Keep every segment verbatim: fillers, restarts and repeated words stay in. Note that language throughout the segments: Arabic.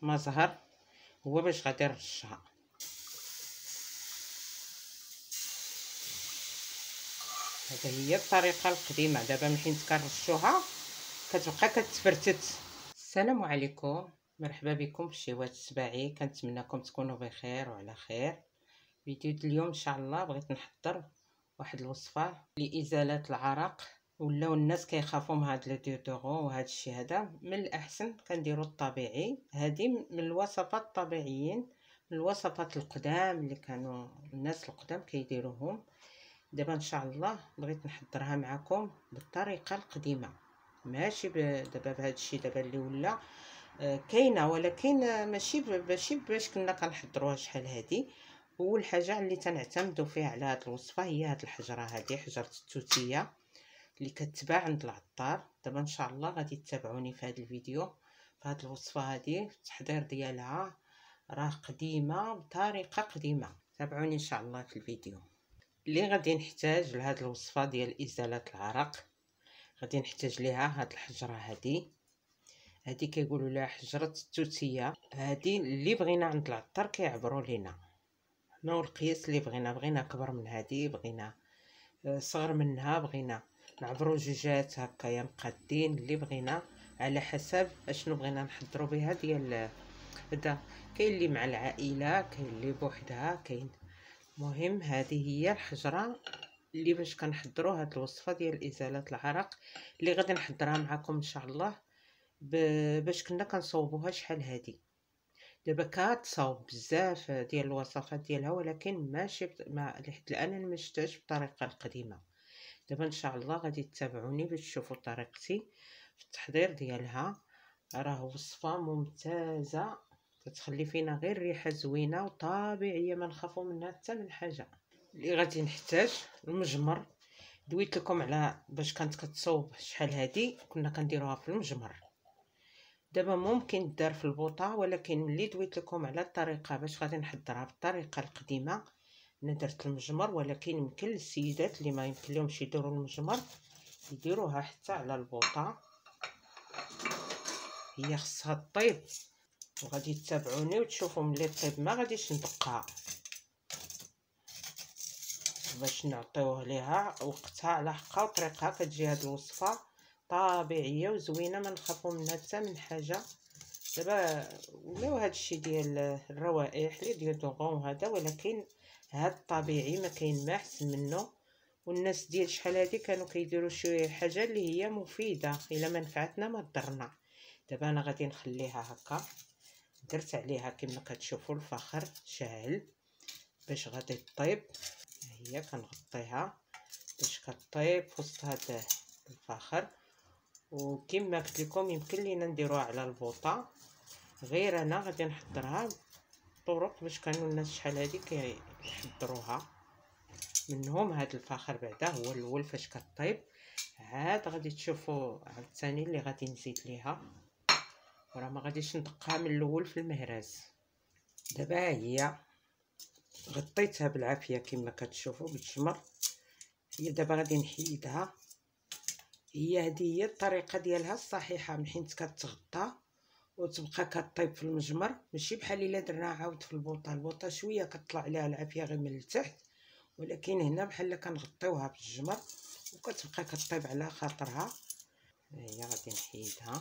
ما زهر هو باش غادي نرشها. هذه هي الطريقه القديمه. دابا من حين كنرشوها كتبقى كتفرتت. السلام عليكم، مرحبا بكم في شيوات السباعي. كنتمنىكم تكونوا بخير وعلى خير. فيديو اليوم ان شاء الله بغيت نحضر واحد الوصفه لازاله العرق. ولاو الناس كيخافوا من هاد لي ديودورون وهاد الشيء هذا. من الاحسن كنديروا الطبيعي. هذه من الوصفات الطبيعيين، من الوصفات القدام اللي كانوا الناس القدام كيديروهم. دابا ان شاء الله بغيت نحضرها معكم بالطريقه القديمه، ماشي دابا بهذا الشيء دابا اللي ولا آه كاينه، ولكن ماشي ماشي باش كنا كنحضروها شحال هادي. اول حاجه اللي تنعتمدوا فيها على هذه الوصفه هي هذه الحجره، هذه حجره التوتيه اللي كتباع عند العطار. دابا ان شاء الله غادي تتابعوني في هذا الفيديو في هذه الوصفه هذه. التحضير ديالها راه قديمه بطريقه قديمه. تابعوني ان شاء الله في الفيديو. اللي غادي نحتاج لهاد الوصفه ديال ازاله العرق، غادي نحتاج ليها هاد الحجره هذه. هذه كيقولوا لها حجره التوتيه. هذه اللي بغينا عند العطار كيعبروا لينا حنا والقياس اللي بغينا. بغينا كبر من هذه، بغينا صغر منها، بغينا نعبروا جوجات هكايا مقادين، اللي بغينا على حسب اشنو بغينا نحضروا بها ديال هذا. كاين اللي مع العائله، كاين اللي بوحدها، كاين. مهم هذه هي الحجره اللي باش كنحضروا هاد الوصفه ديال ازاله العرق اللي غادي نحضرها معكم ان شاء الله باش كنا كنصوبوها شحال هادي. دابا كتصاوب بزاف ديال الوصفات ديالها، ولكن ماشي ما لحد الان ما شفتهاش بالطريقه القديمه. دابا ان شاء الله غادي تتابعوني باش تشوفوا طريقتي في التحضير ديالها. راه وصفه ممتازه كتخلي فينا غير ريحه زوينه وطبيعيه، ما نخافوا منها حتى من حاجه. اللي غادي نحتاج المجمر. دويت لكم على باش كانت كتصوب شحال هادي، كنا كنديروها في المجمر. دابا ممكن دار في البوطه، ولكن ملي دويت لكم على الطريقه باش غادي نحضرها بالطريقه القديمه انا درت المجمر. ولكن يمكن للسيدات اللي ما يمكن لهمش يديروا المجمر يديروها حتى على البوطه. هي خصها طيب، وغادي تتابعوني وتشوفوا ملي طيب ما غاديش ندقها باش نعطيوه ليها وقتها على حقها وطريقها. كتجي هاد الوصفه طبيعيه وزوينه، ما نخافوا منها حتى من حاجه. دابا ولاو هاد الشيء ديال الروائح لي ديال دوغون هذا، ولكن هاد الطبيعي ما كاين ما احسن منه. والناس ديال شحال هادي كانوا كيديروا شي حاجه اللي هي مفيده، الا ما نفعتنا ما ضرنا. دابا انا غادي نخليها هكا. درت عليها كما كتشوفوا الفخر شاعل باش غادي طيب. هي كنغطيها باش كطيب في وسط هذا الفخر. وكما قلت لكم يمكن لينا نديروها على البوطه، غير انا غادي نحضرها طرق باش كانوا الناس شحال هادي كيحضروها. منهم هذا الفخر بعدا هو الاول فاش كطيب. عاد غادي تشوفوا عاوتاني اللي غادي نزيد ليها، وراه ما غاديش ندقها من الاول في المهراز. دابا هي غطيتها بالعافيه كما كتشوفوا بالجمر. هي دابا غادي نحيدها. هي هذه هي الطريقه ديالها الصحيحه، من حين كتغطى وتبقى كطيب في المجمر، ماشي بحال الا درناها عاود في البوطه. البوطه شويه كطلع عليها العافيه غير من التحت، ولكن هنا بحال كنغطيوها بالجمر وكتبقى كطيب على خاطرها. هي غادي نحيدها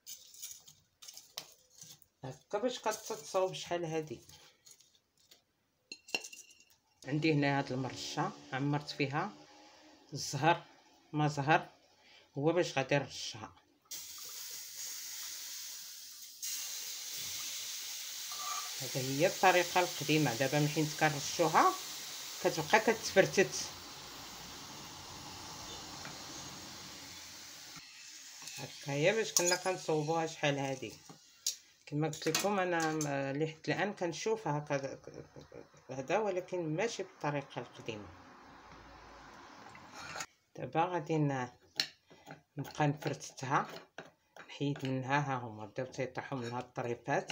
هكا باش كتصاوب شحال هادي. عندي هنا هاد المرشه عمرت فيها الزهر ما زهر هو باش غادي نرشها. هذه هي الطريقه القديمه. دابا من حين كنرشوها كتبقى كتفرتت هكايا باش كنا كنصوبوها شحال هادي. كما قلت لكم انا لحد الان كنشوف هكا هذا، ولكن ماشي بالطريقه القديمه. دابا غادي نبقى نفرتتها، نحيد منها. ها هما بداو تيطيحوا منها الطريفات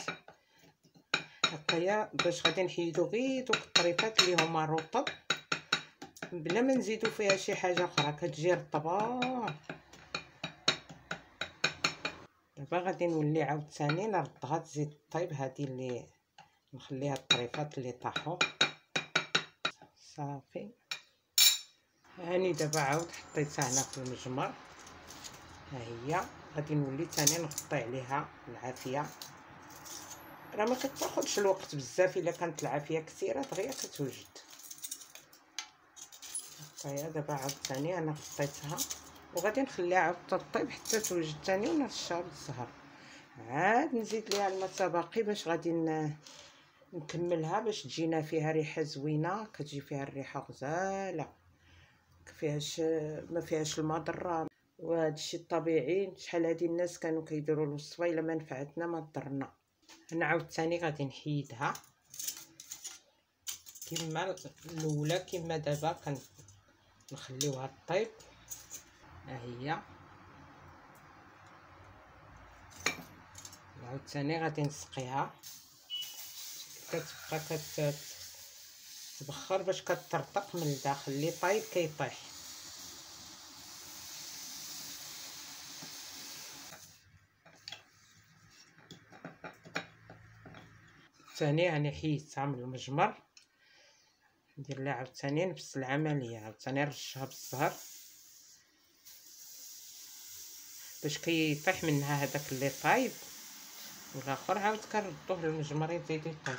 هكايا باش غادي نحيدو غير دوك الطريفات اللي هما رطب بلا ما نزيدو فيها شي حاجه اخرى. كتجي رطبه. دابا غادي نولي عاوتاني نردها تزيد طيب. هذه اللي نخليها الطريفات اللي طاحوا صافي. هاني دابا عاود حطيتها هنا في المجمر، ها هي. غادي نولي ثاني نغطي عليها العافيه. راه ما كتاخذش الوقت بزاف، الا كانت العافيه كثيره دغيا كتوجد. هيا دابا عاود ثاني انا غطيتها وغادي نخليها عاود تطيب حتى توجد ثاني ونرشها بالزهر. عاد نزيد ليها الماء باقي باش غادي نكملها باش تجينا فيها ريحه زوينه. كتجي فيها الريحه غزاله، فيهاش ما فيهاش الماء ضرة، وهذا الشيء الطبيعي. شحال هادي الناس كانوا كيديروا الوصفه الا ما نفعتنا ما ضرنا. انا عاود ثاني غادي نحيدها كما الاولى كما دابا كنخليوها طيب. ها هي عاود ثاني غادي نسقيها. كتبقى كتبخر باش كترطق من الداخل، اللي طايب كيطيح. ثاني راني حيدتها من المجمر، ندير لها عاوتاني نفس العمليه. عاوتاني نرشها بالزهر باش كيطيح منها هذاك اللي طايب، والاخر عاود كنردوه للمجمر يزيد يطيب.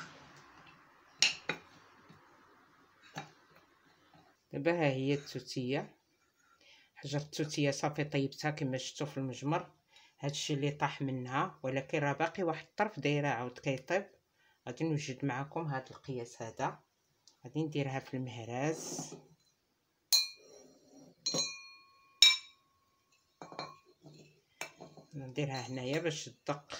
دابا ها هي التوتيه، حجر التوتيه صافي طيبتها كما شفتوا في المجمر. هادشي اللي طاح منها، ولكن راه باقي واحد الطرف دايره عاود كيطيب. غادي نوجد معكم هذا القياس هذا. غادي نديرها في المهراز، نديرها هنايا باش تدق.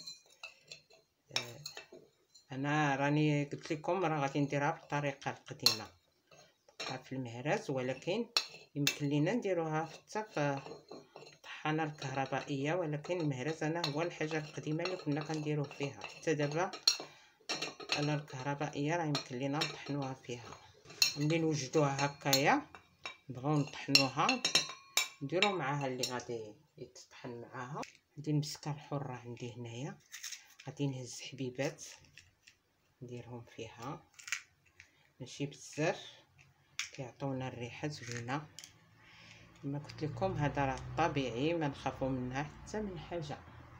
آه انا راني قلت لكم راه غادي نديرها بالطريقه القديمه، ندقها في المهراز، ولكن يمكن لينا نديروها حتى في الطحانه الكهربائيه. ولكن المهراز انا هو الحاجه القديمه اللي كنا كنديروه فيها. حتى دابا انا الكهربائيه راه يمكن لينا نطحنوها فيها. ملي نوجدوها هكايا نبغيو نطحنوها، نديرو معاها اللي غادي يتطحن معاها. هذه المسكه الحره عندي هنايا، غادي نهز حبيبات نديرهم فيها، ماشي بزاف، كيعطيونا الريحه زوينه. كما قلت لكم هذا راه طبيعي، ما نخافوا منها حتى من حاجه.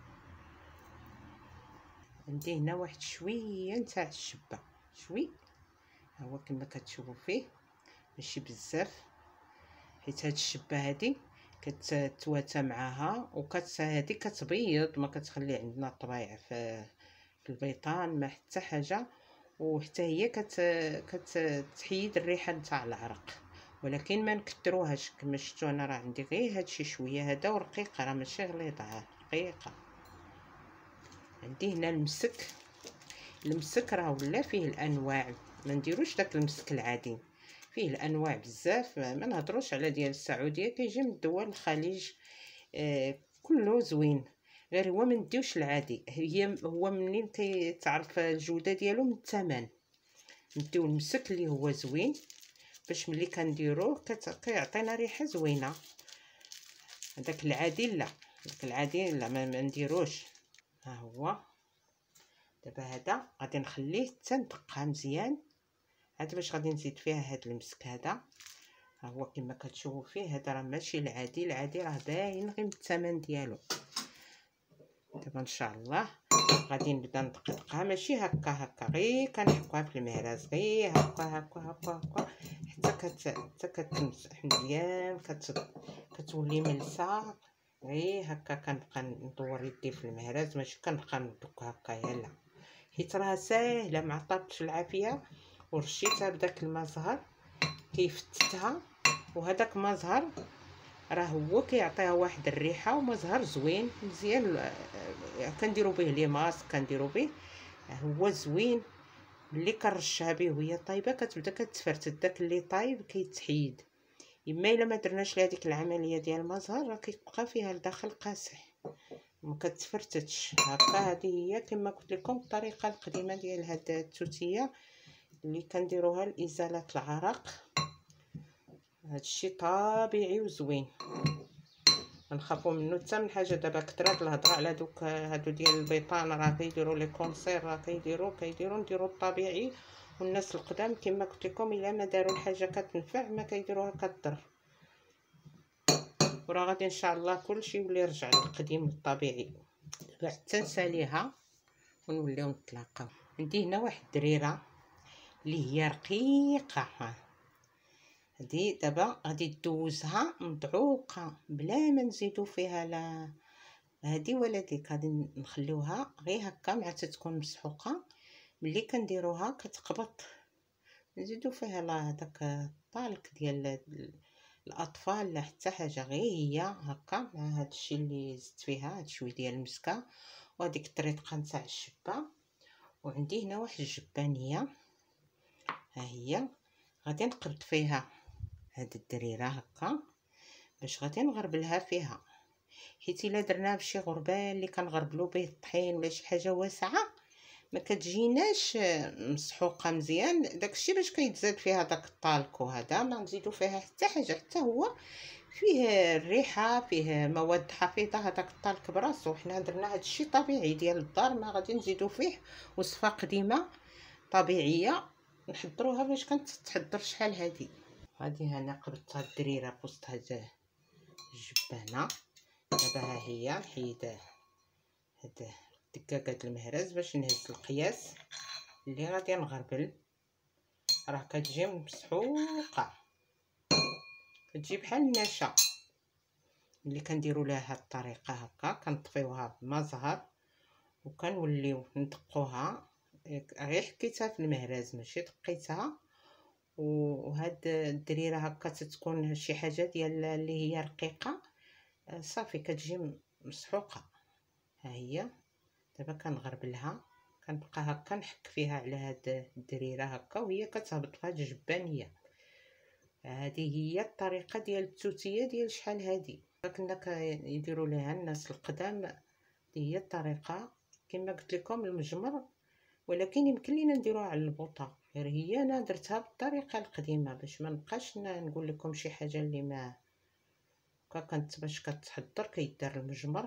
عندي هنا واحد شويه نتاع الشبه، شوي ها هو كما كتشوفوا فيه، ماشي بزاف، حيت هاد الشبه هادي كتتواتى معاها وكت هادي كتبيض، ما كتخلي عندنا طبايع في في البيطان ما حتى حاجه. وحتى هي كت كتحيد الريحه نتاع العرق. ولكن ما نكثروهاش كما شفتوا. انا راه عندي غير هادشي شويه هذا، ورقيقه راه ماشي غليظه، رقيقه. عندي هنا المسك. المسك راه ولا فيه الانواع، ما نديروش داك المسك العادي، فيه الانواع بزاف. ما نهضروش على ديال السعوديه، كيجي من دول الخليج. آه كله زوين، غير هو ما نديوش العادي. هي هو منين كيتعرف الجوده ديالو؟ من الثمن. نديو المسك اللي هو زوين، باش ملي كنديروه كيعطينا ريحه زوينه. هذاك العادي لا، داك العادي لا ما, ما نديروش. ها هو دابا هذا غادي نخليه حتى ندقها مزيان. عاد باش غادي نزيد فيها هذا المسك هذا. ها هو كما كتشوفوا فيه، هذا راه ماشي العادي، العادي راه باين غير من الثمن ديالو. دابا ان شاء الله غادي نبدا ندقدقها، ماشي هكا هكا، غير كنحكوها في المهراز، غير هكا هكا هكا هكا حتى كت حتى كتمسح مزيان، كت كتولي ملسه. غير هكا كنبقى ندور يدي في المهراز، ماشي كنبقى ندق هكايا لا، حيت راه ساهله. ما عطاتش العافيه ورشيتها بداك الماء زهر كيفتتها. وهذاك ما زهر راه هو كيعطيها واحد الريحه ومزهر زوين مزيان. كنديروا به لي ماسك، كنديروا به، هو زوين. ملي كنرشها به وهي طايبه كتبدا كتفرتت، داك اللي طايب كيتحيد. اما الا ما درناش لهاديك العمليه ديال المزهر راه كيبقى فيها الداخل قاصح، ما كتفرتتش هكا. هذه هي كما قلت لكم الطريقه القديمه ديال هاد التوتيه اللي كنديروها لازاله العرق. هادشي طبيعي وزوين. كنخافوا منه حتى من حاجه. دابا كثرات الهضره على دوك هادو ديال البيطان، راه كيديروا لي كونسير، راه كيديروا كيديروا نديروا الطبيعي. والناس القدام كما قلت لكم الا ما داروا الحاجه كتنفع ما كيديروها كضر، وراه غادي ان شاء الله كلشي يولي يرجع للقديم الطبيعي. دابا حتى نساليها ونوليو نتلاقاو. عندي هنا واحد الدريره اللي هي رقيقه، ها هادي دابا غادي دوزها مدعوقه بلا ما نزيدو فيها لا هادي ولا ديك، غادي نخليوها غير هكا مع تتكون مسحوقه. ملي كنديروها كتقبط، نزيدو فيها لا هداك الطالك ديال الاطفال لا حتى حاجه، غير هي هكا مع هادشي اللي زدت فيها هاد شويه ديال المسكه وهاديك الطريقه نتاع الجبه. وعندي هنا واحد الجبانيه، ها هي غادي نقبط فيها هاد الدريره هكا باش غادي نغربلها فيها، حيت الا درناها بشي غربال اللي كنغربلو به الطحين ولا شي حاجه واسعه ما كتجيناش مسحوقه مزيان. داكشي باش كيتزاد فيها داك الطالك، وهذا ما نزيدو فيها حتى حاجه، حتى هو فيه الريحه فيه مواد حفيظه. هذاك الطالك براسو حنا درنا هادشي طبيعي ديال الدار، ما غادي نزيدو فيه وصفه قديمه طبيعيه نحضروها باش كنتحضر شحال هادي. هادي هنا قبضت هاد الدريره في وسط هاد الجبانه. دابا ها هي نحيد هاد دكاكات المهرز باش نهز القياس اللي غادي نغربل. راه كتجي مسحوقه، كتجي بحال النشا. ملي كنديروا لها هاد الطريقه هكا كنطفيوها بما زهر وكنوليو ندقوها. غير حكيتها في المهرز ماشي دقيتها. وهاد الدريره هكا تتكون شي حاجه ديال اللي هي رقيقه صافي كتجي مسحوقه. ها هي دابا كنغربلها، كنبقى هكا نحك فيها على هاد الدريره هكا وهي كتهبط في هاد الجبانيه. هذه هي الطريقه ديال التوتيه ديال شحال هادي كنا كيديروا لها الناس القدام. هي الطريقه كما قلت لكم المجمر، ولكن يمكن لينا نديروها على البوطه، غير هي انا درتها بالطريقه القديمه باش ما نبقاش نقول لكم شي حاجه اللي ما هكا. كانت باش كتحضر كيدار المجمر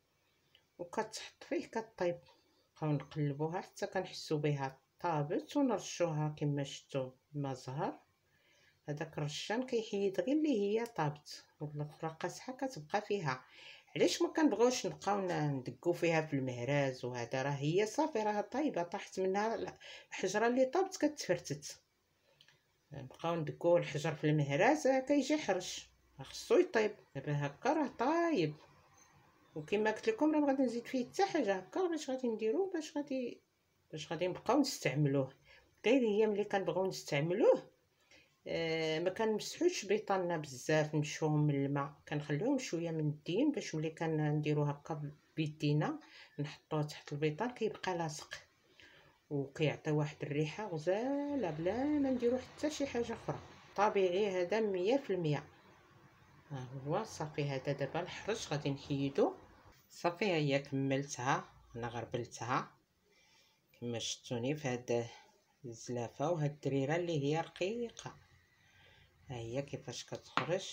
وكتحط فيه كطيب، نبقاو نقلبوها حتى كنحسوا بها طابت ونرشوها كما شفتوا بما زهر. هذاك الرشان كيحيد غير اللي هي طابت والاخرى قاصحه كتبقى فيها. علاش ما كنبغيوش نبقاو ندقو فيها في المهراز وهذا؟ راه هي صافي راه طايبه، طاحت منها الحجره اللي طابت كتفرتت. نبقاو ندقو الحجر في المهراز كيجي حرش، خصو يطيب. دابا هكا راه طايب، وكما قلت لكم راه ما غادي نزيد فيه حتى حاجه هكا باش غادي نديرو باش غادي باش غادي نبقاو نستعملوه. غير هي ملي كنبغيو نستعملوه آه ما كنمسحوش بيطاننا بزاف، نشوهم من الماء، كنخليوهم شويه من الدين باش ملي كنديرو هكا بيدينا نحطوه تحت البيطان كيبقى لاصق وكيعطي واحد الريحه غزاله بلا ما نديرو حتى شي حاجه اخرى. طبيعي هذا مية في المية. ها هو صافي. هذا دابا الحرش غادي نحيدو صافي. هي كملتها انا غربلتها كما شفتوني في هاد الزلافه وهاد الدريره اللي هي رقيقه. ها هي كيفاش كتخرج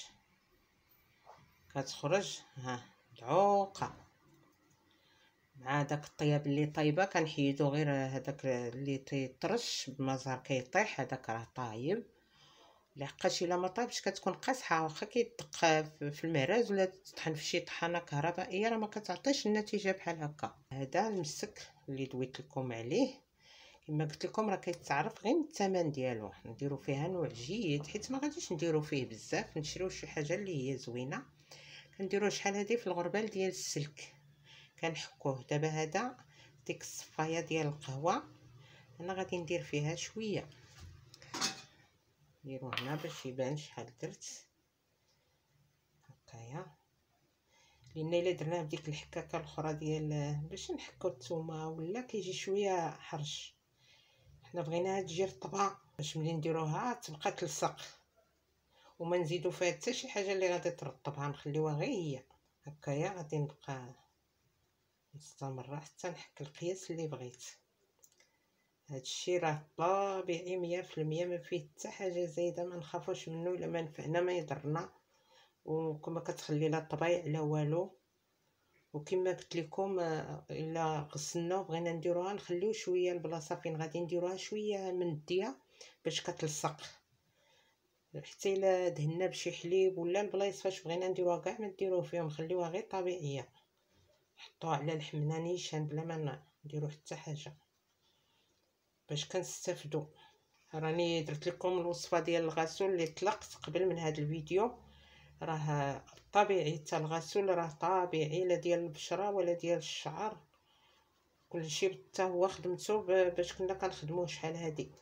كتخرج ها دعوقه مع داك الطياب اللي طايبه. كنحيدو غير هذاك اللي تيطرش بمزار كيطيح، هذاك راه طايب. لحقاش الا ما طابش كتكون قاصحه، واخا كيدق في المهراز ولا تطحن في شي طحانه كهربائيه راه ما كتعطيش النتيجه بحال هكا. هذا المسك اللي دويت لكم عليه كما قلت لكم راه كيتعرف غير الثمن ديالو. نديرو فيها نوع جيد حيت ما غاديش نديرو فيه بزاف، نشريو شي حاجه اللي هي زوينه. كنديرو شحال هادي في الغربال ديال السلك كنحكوه. دابا هذا ديك الصفايه ديال القهوه انا غادي ندير فيها شويه، نديرو هنا باش يبان شحال درت هكايا. لان الا درناه بديك الحكاكه الاخرى ديال باش نحكو الثومه ولا كيجي شويه حرش. حنا بغيناها تجي رطبه باش ملي نديروها تبقى تلصق وما نزيدو فيها حتى شي حاجه اللي غادي ترطبها، نخليوها غير هي هكايا. غادي نبقى نستمر حتى نحك القياس اللي بغيت. هادشي راه طبيعي مية في المية، ما فيه حتى حاجه زايده، ما نخافوش منه. الا ما نفعنا ما يضرنا، وكما كتخلي لا طبيع لا والو. وكما قلت لكم الا غسلنا وبغينا نديروها نخليو شويه البلاصه فين غادي نديروها شويه من الديه باش كتلصق، حتى الا دهنا بشي حليب ولا البلايص فاش بغينا نديروها كاع ما نديروه فيهم، نخليوها غير طبيعيه، نحطوها على لحمنا نيشان بلا ما نديرو حتى حاجه باش كنستافدوا. راني درت لكم الوصفه ديال الغسول اللي طلقت قبل من هذا الفيديو، راه طبيعي حتى الغسول راه طبيعي، لا ديال البشره ولا ديال الشعر، كلشي حتى هو خدمته باش كنا كنخدموه شحال هادي.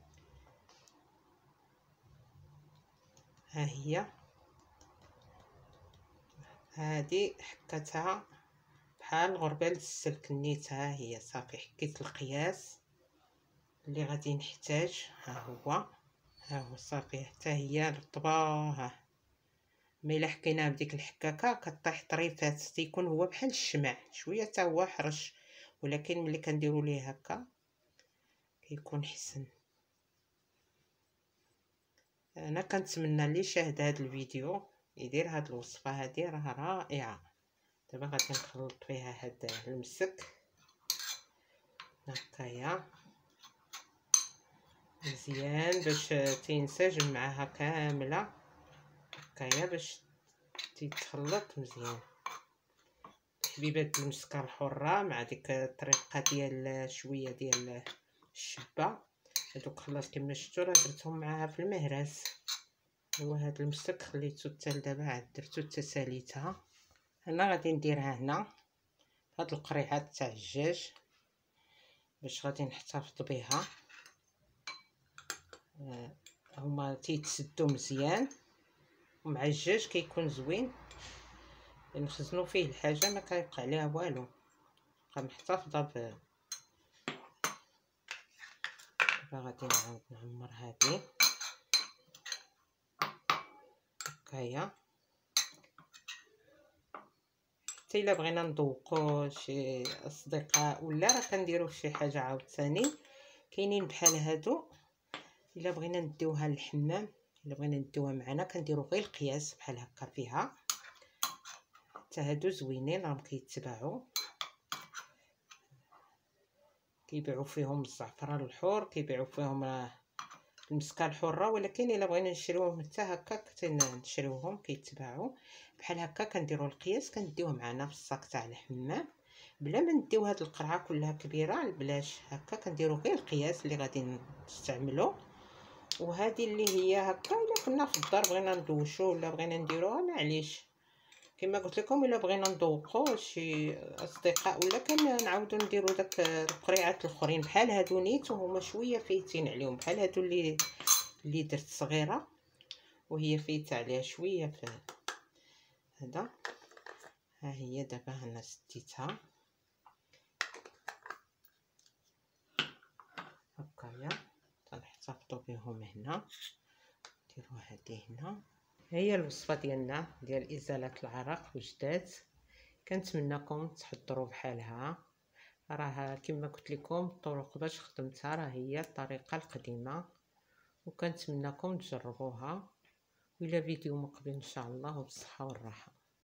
ها هي هادي حكتها بحال غربال السلك، نيتها هي صافي، حكيت القياس اللي غادي نحتاج، ها هو ها هو صافي حتى هي رطبه. ها مي الا حكيناها بديك الحكاكه كطيح طريفات، تيكون هو بحال الشمع شويه حتى هو حرش، ولكن ملي كنديرو ليه هكا كيكون حسن. انا كنتمنى اللي شاهد هذا الفيديو يدير هذه الوصفه، هذه راه رائعه. دابا غادي نخلط فيها هذا المسك هكايا مزيان باش تينسجم معها كامله هكايا باش تيتخلط مزيان. حبيبات المسكه الحره مع ديك الطريقه ديال شويه ديال الشبه، هذوك خلاص كما شفتوا راه درتهم معاها في المهراس. هو هذا المسك خليته حتى لدابا عاد درتو حتى ساليتها. هنا غادي نديرها هنا هاد القريعات تاع الدجاج باش غادي نحتفظ بها. آه هما تيتسدوا مزيان، ومع الدجاج كيكون زوين نخزنوا فيه الحاجه ما كيبقى عليها والو، بقى محتفظه ب. دابا غادي نعاود نعمر هذه هكايا، حتى الا بغينا نذوقوا شي اصدقاء ولا راه كنديروا شي حاجه عاوتاني كاينين بحال هادو. الا بغينا نديوها للحمام الا بغينا نديوها معنا كنديروا غير القياس بحال هكا فيها، حتى هادو زوينين راهم كيتباعوا، كيبيعوا فيهم الزعفران الحور، كيبيعوا فيهم المسكه الحره، ولكن الا بغينا نشريوهم حتى هكا كنشريوهم كيتباعوا بحال هكا. كنديروا القياس كنديوه معنا في الصاك تاع الحمام بلا ما نديو هاد القرعه كلها كبيره، بلاش هكا كنديروا غير القياس اللي غادي نستعملو. وهذه اللي هي هكا الا كنا في الدار بغينا ندوشو ولا بغينا نديروها معليش كما قلت لكم، الا بغينا نذوقوا شي اصدقاء ولا كنعاودوا نديروا داك القريعات الاخرين بحال هادو نيت وهما شويه فايتين عليهم، بحال هادو اللي اللي درت صغيره وهي فايته عليها شويه في هذا. ها هي دابا انا سديتها هكايا تنحتفظوا بهم هنا، نديروا هذه هنا. هي الوصفه ديالنا ديال ازاله العرق وجدات، كنتمنىكم تحضروا بحالها. راه كما قلت لكم الطرق باش خدمتها راه هي الطريقه القديمه، وكنتمنىكم تجربوها. والى فيديو مقبل ان شاء الله وبالصحه والراحه.